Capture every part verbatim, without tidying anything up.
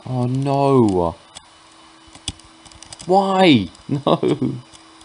Oh no! Why? No!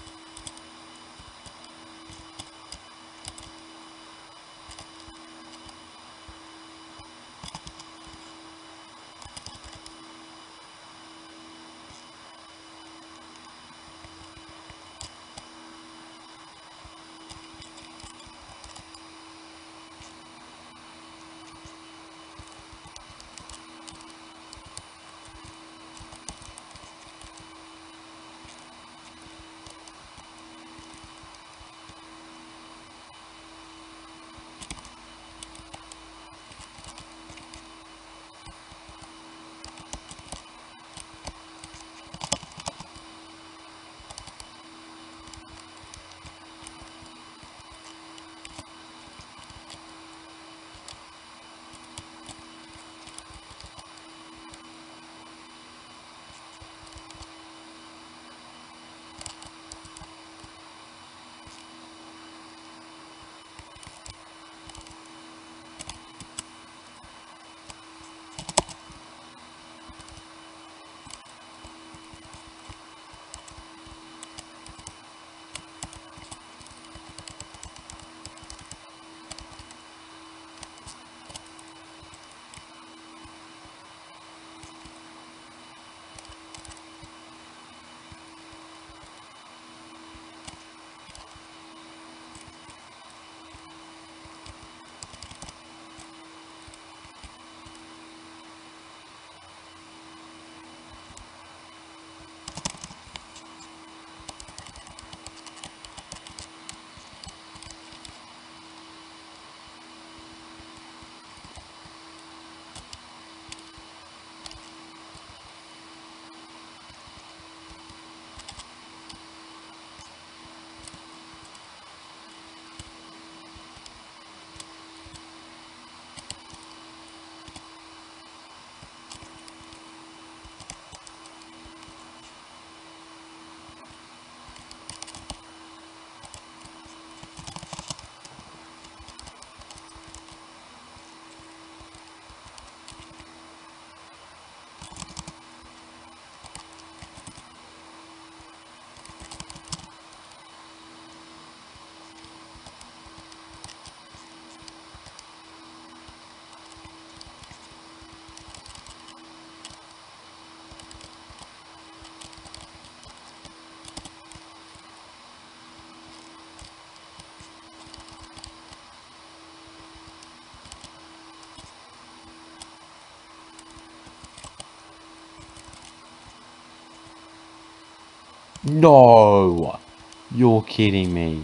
No! You're kidding me.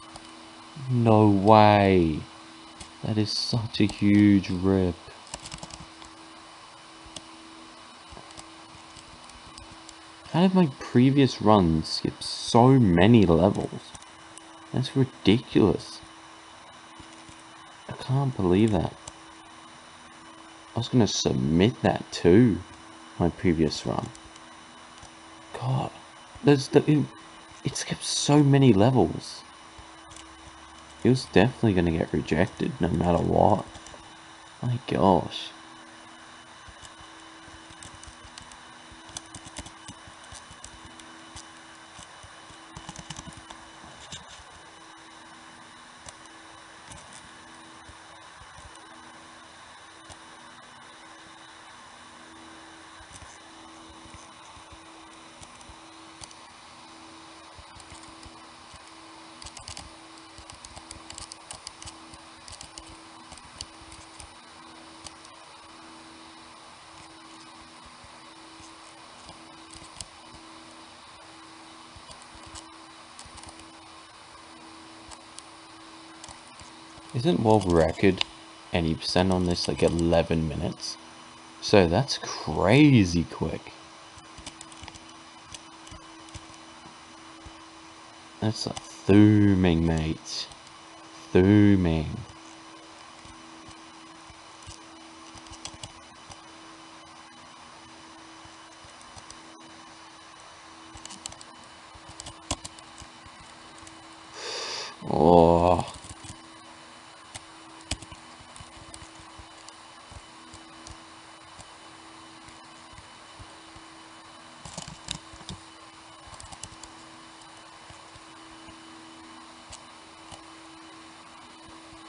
No way. That is such a huge rip. How did my previous run skip so many levels? That's ridiculous. I can't believe that. I was gonna submit that too, my previous run. God, there's the it, it skipped so many levels. It was definitely gonna get rejected no matter what. My gosh. Isn't world record eighty percent on this like eleven minutes? So that's crazy quick. That's a thooming, mate. Thooming. Oh.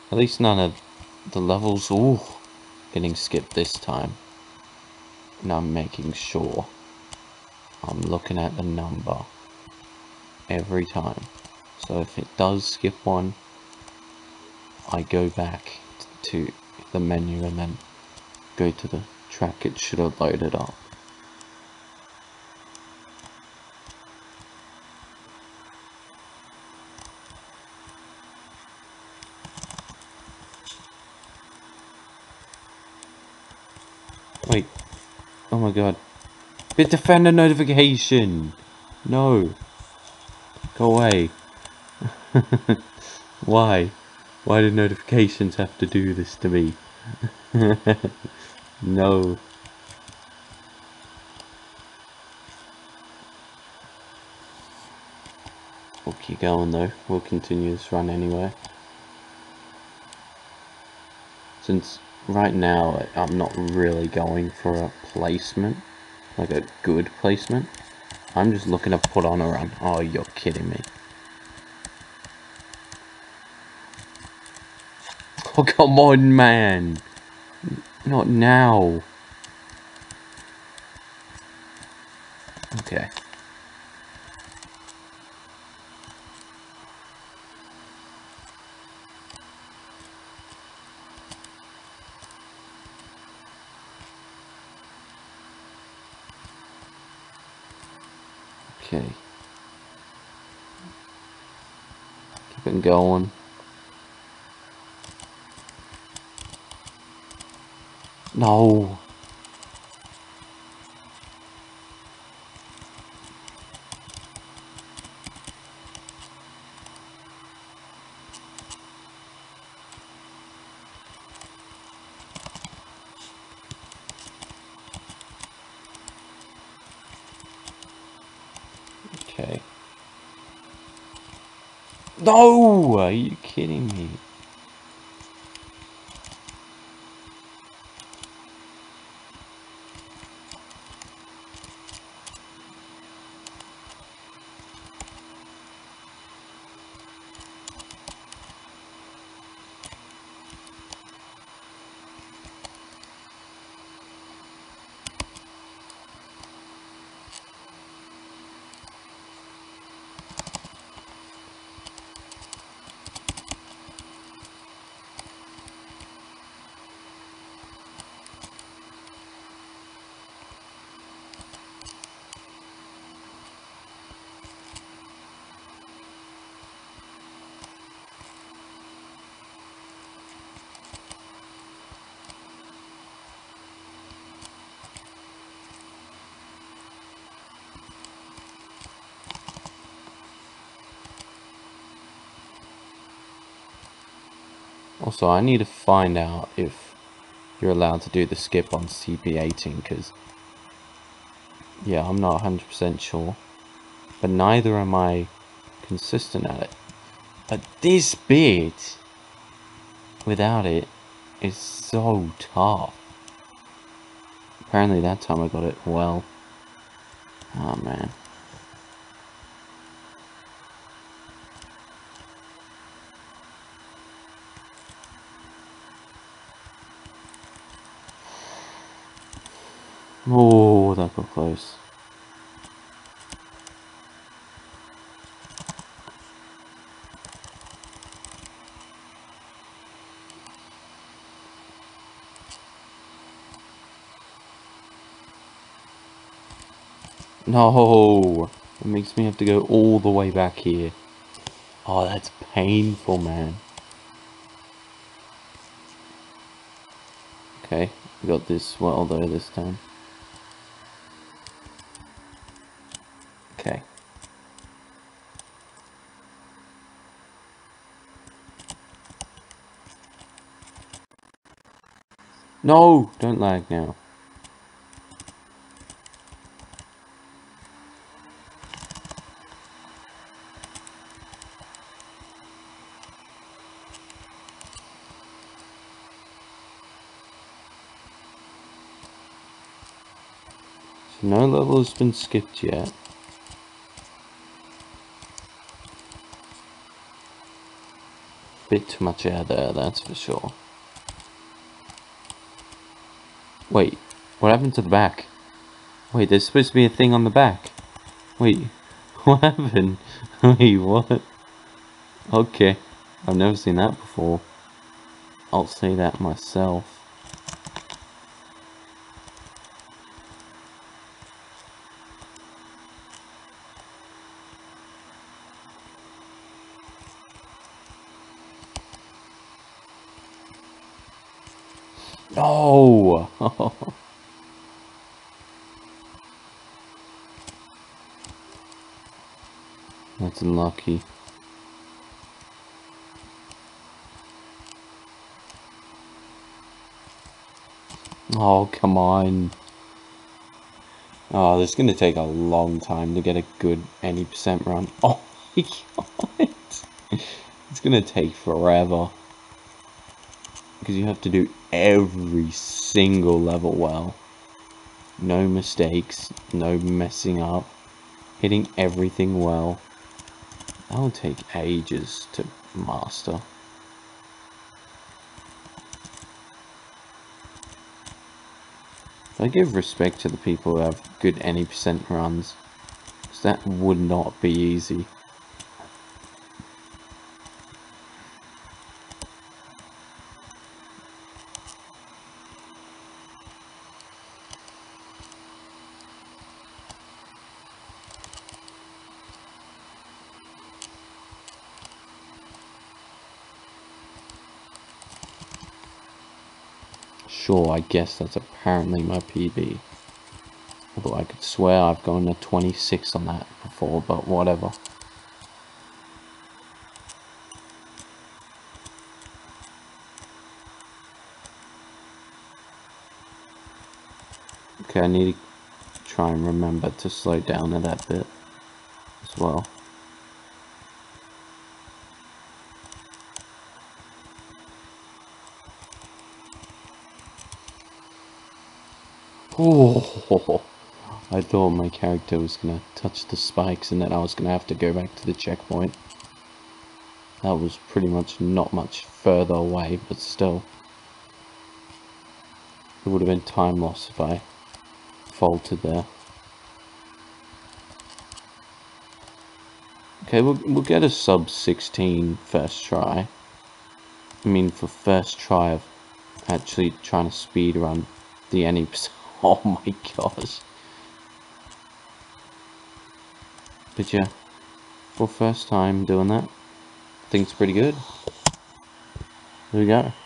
At least none of the levels, ooh, getting skipped this time. And I'm making sure I'm looking at the number every time. So if it does skip one, I go back to the menu and then go to the track it should have loaded up. Wait, oh my god. Bitdefender notification! No. Go away. Why? Why did notifications have to do this to me? No. We'll keep going though. We'll continue this run anyway. Since right now I'm not really going for a placement, like a good placement. I'm just looking to put on a run. Oh, you're kidding me. Oh, come on, man. Not now. Okay. Okay. Keep it going. No. Okay. No! Are you kidding me? Also, I need to find out if you're allowed to do the skip on C P eighteen, because, yeah, I'm not one hundred percent sure. But neither am I consistent at it. But this bit, without it, is so tough. Apparently that time I got it well. Oh, man. Oh, that got close. No! It makes me have to go all the way back here. Oh, that's painful, man. Okay, we got this well though this time. Okay. No! Don't lag now. So no level has been skipped yet. Bit too much air there, that's for sure. Wait, what happened to the back? Wait, there's supposed to be a thing on the back. Wait, what happened? Wait, what? Okay, I've never seen that before. I'll say that myself. Oh! That's unlucky. Oh, come on. Oh, this is going to take a long time to get a good any percent run. Oh my god. It's going to take forever. Because you have to do every single level well. No mistakes, no messing up. Hitting everything well. That will take ages to master. I give respect to the people who have good any percent runs, because that would not be easy. Sure, I guess that's apparently my P B. Although I could swear I've gone to twenty-six on that before, but whatever. Okay, I need to try and remember to slow down a that bit as well. Oh, I thought my character was gonna touch the spikes and then I was gonna have to go back to the checkpoint. That was pretty much not much further away, but still. It would have been time loss if I faltered there. Okay, we'll, we'll get a sub sixteen first try. I mean, for first try of actually trying to speed run the any percent. Oh my gosh. But yeah, for first time doing that, I think it's pretty good. There we go.